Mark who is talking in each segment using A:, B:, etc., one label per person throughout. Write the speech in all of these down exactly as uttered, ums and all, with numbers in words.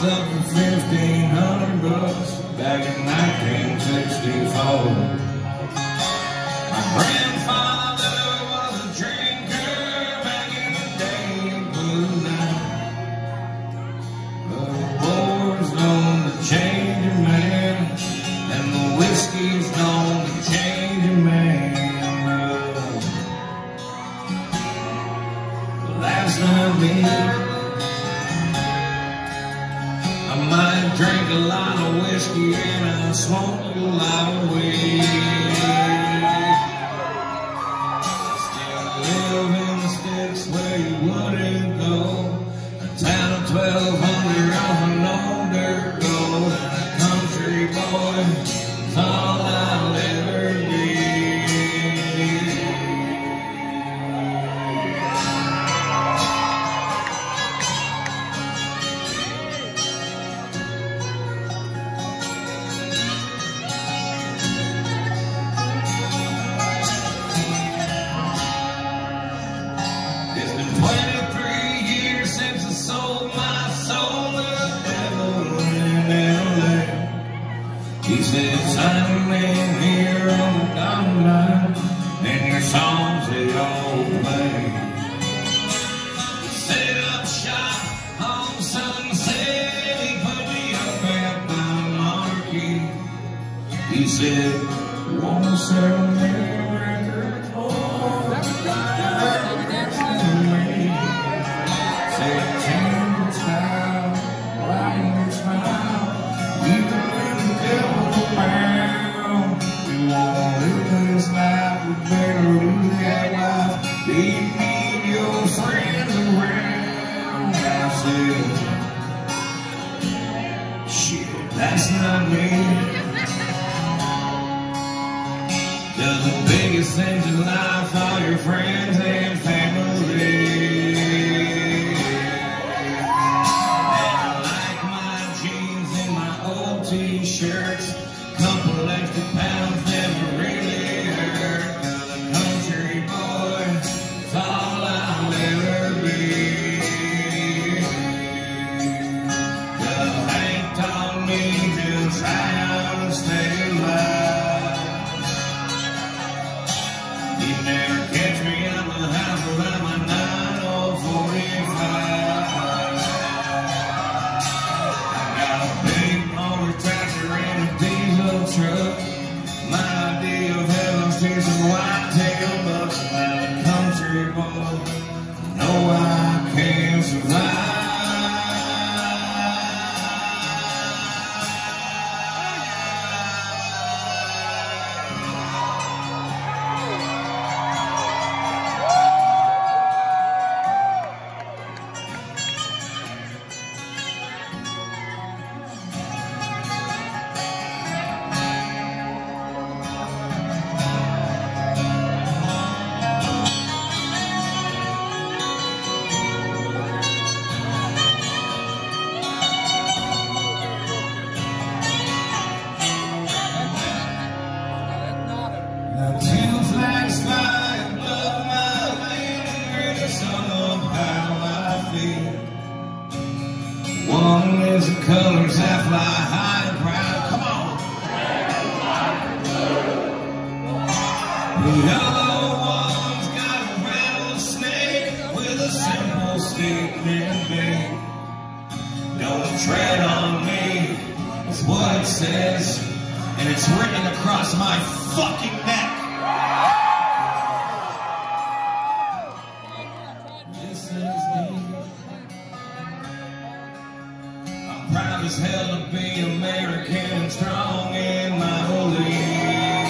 A: up for fifteen hundred bucks back in nineteen sixty-four. My grandfather was a drinker back in the day in Blue Night. But the war's known to change a man, and the whiskey's known to change a man. But last night me, I might drink a lot of whiskey and I smoke a lot of weed. Still live in the sticks where you wouldn't go, a town of twelve hundred off an old dirt road, and a country boy is all I'll ever be. It's been twenty-three years since I sold my soul to the devil in L A. He said, sign your name here on the dotted line, and your songs they all play. He set up shop on Sunset, he put me up at the Monarchy. He said, you wanna sell me a record? Oh, that's leave me and your friends around. I said, shit, that's not me. Does the biggest things in life are your friends and family. And I like my jeans and my old t-shirts. Couple extra pounds never really hurt. Cause a country boy is all I'll ever be. Cause Hank taught me just how to stay alive. He'd never catch me out the house without my nine oh forty-five. I got a big motor tractor and a diesel truck. My idea of heaven's to some white-tail bucks. I'm a country boy, know I can survive. Now two flags fly above my land, somehow I feel. One is the colors that fly high and proud. Come on. The other one's got a rattlesnake with a simple statement made. Don't tread on me, is what it says, and it's written across my fucking neck. This is me. I'm proud as hell to be American and strong in my belief.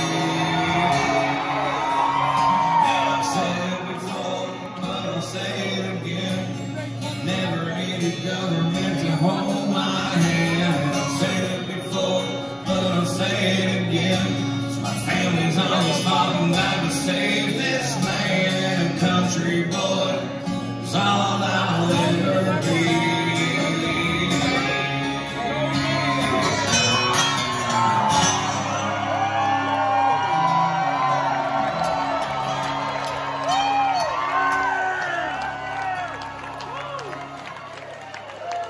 A: And I've said it before, but I'll say it again. Never needed government to hold my hand. I've said it before, but I'll say it again. My family's always fought and died to save this land. Country boy is all I'll ever be.